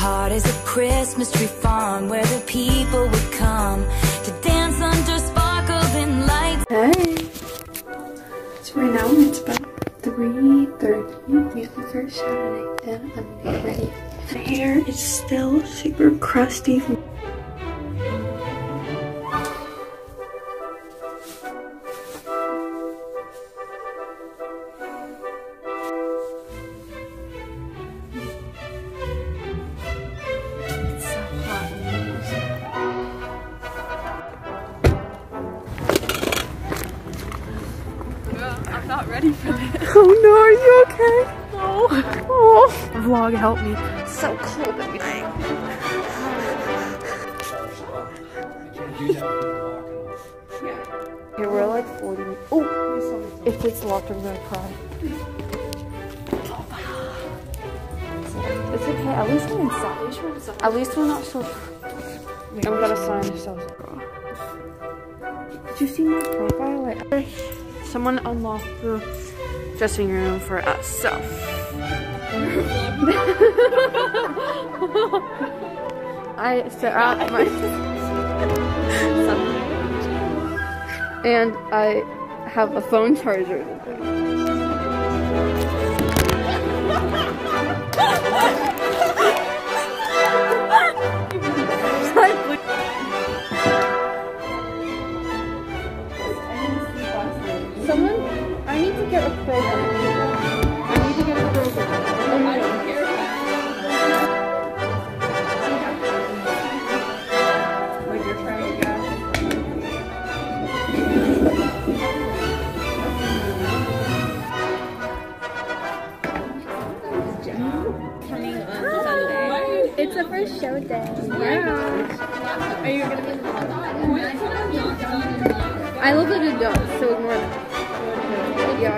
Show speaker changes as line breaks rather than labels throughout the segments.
heart is a Christmas tree farm where the people would come to dance under sparkling lights.
Hey! So right now it's about 3:30. We have the first shower tonight and I'm gonna get ready. My hair is still super crusty.
I'm not ready for this.
Oh no, are you okay?
No.
Oh. Vlog, help me. It's so cold that we Okay, we're like 40. Oh, if it's locked, I'm gonna cry. It's okay, at least we're inside. At least we're not so. I'm gonna sign ourselves. Did you see my profile? Like, someone unlocked the dressing room for us, so. I set out my and I have a phone charger. Someone, I need to get a program. I need to get a program. I don't care. Like you're trying to go.
Coming on Sunday. It's the first show day.
Yeah. Are you gonna be? I look like a duck, so ignore that. Yeah, I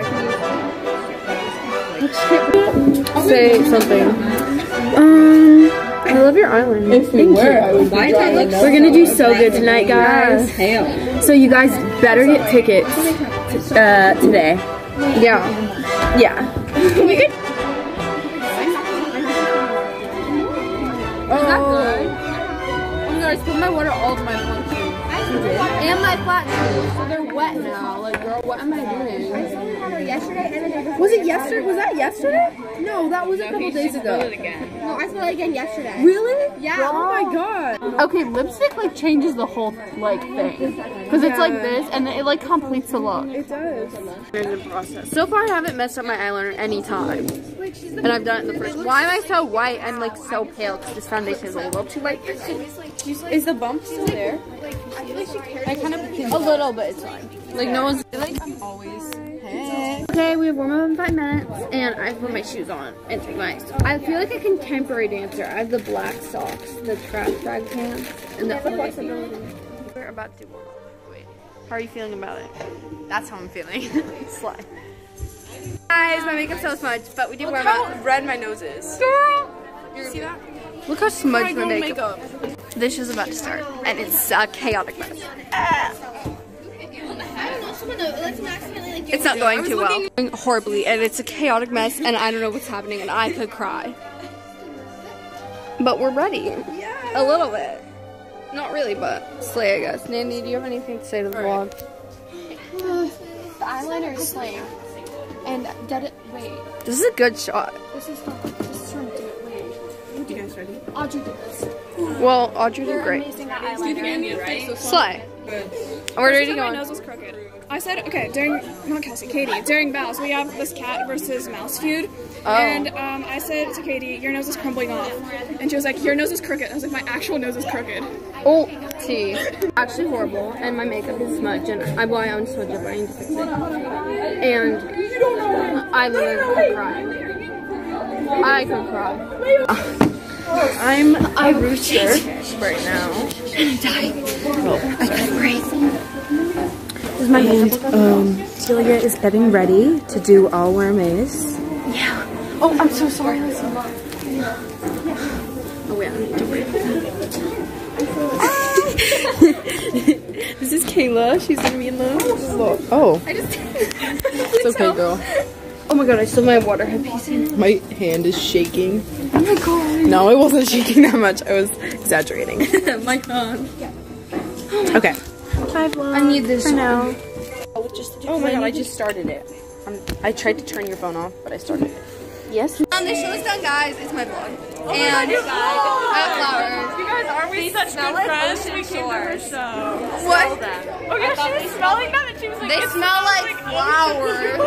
can use Say something. I love your island.
If we were, I would be
We're gonna do so good tonight, guys. So you guys better get tickets today. Yeah. Yeah.
Oh, is that good? Oh my god, I spilled my water all over my front shoes. And my flat shoes. So they're wet now. Like, girl, what am I doing?
Was it yesterday? Was that yesterday? No, that was a couple days ago.
No, I spilled it again yesterday.
Really?
Yeah.
Oh my god.
Okay, lipstick like changes the whole like thing. Because it's like this and it like completes the look.
It does.
So far I haven't messed up my eyeliner any time. And I've done it the first. Why am I so white? I'm like so pale because this foundation is a little too light.
Is the bump still there?
I kind of a little, but it's fine. Like no one's like I'm always. Okay, we have warm up in 5 minutes, and I put my shoes on and take my. I feel like a contemporary dancer. I have the black socks, the trash bag pants, and the flexibility. We're about to warm up. Wait, how are you feeling about it? That's how I'm feeling. Slay. Guys, my makeup's so smudged, but we did warm up.
Look how red my nose is.
Girl,
You see that?
look how smudged my makeup. This is about to start, and it's a chaotic mess. It's not going too well. Going horribly, and it's a chaotic mess, and I don't know what's happening, and I could cry. But we're ready. A little bit. Not really, but slay, I guess. Nandy, do you have anything to say to the vlog?
The eyeliner is slaying. And wait.
This is a good shot.
This is from wait.
You guys ready?
Audrey did this.
Well, Audrey did great.
Amazing at eyeliner.
Slay. We're ready to go.
My nose was crooked. I said, okay, during Bows, we have this cat versus mouse feud.
Oh.
And I said to Katie, your nose is crumbling off. And she was like, your nose is crooked. I was like, my actual nose is crooked.
Oh, T. Actually horrible, and my makeup is smudged, and I unsmudged it, but I need to fix it. And I literally could cry. I could cry. I'm a rooster right now. I'm dying. I can't breathe.
And Celia is getting ready to do All Wear Maze.
Yeah. Oh, I'm so sorry. Listen. Oh wait, I need to breathe.
This is Kayla. She's gonna be in the vlog. Oh.
I just
It's okay, girl.
Oh my god, I still my water head piece in.
My hand is shaking.
Oh my god.
No, it wasn't shaking that much. I was exaggerating.
My god.
Okay.
Bye, vlog.
I need this
for now.
Oh my god, I just started it. I tried to turn your phone off, but I started it. Yes?
The show is done, guys. It's my vlog. And I have flowers.
You guys, aren't we such good friends? We came to her show.
What?
Oh yeah, she was smelling them and she was like,
They smell like flowers.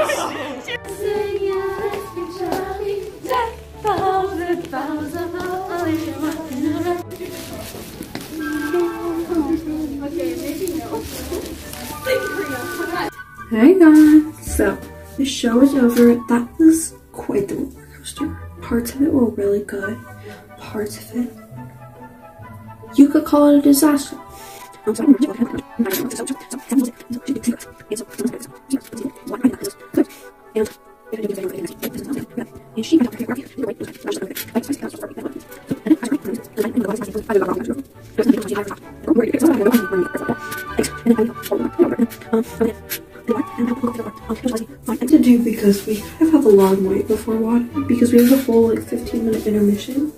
Hey guys, so the show is over. That was quite the roller coaster. Parts of it were really good. Parts of it, you could call it a disaster. To do because we kind of have a long wait before water because we have a whole like 15-minute intermission.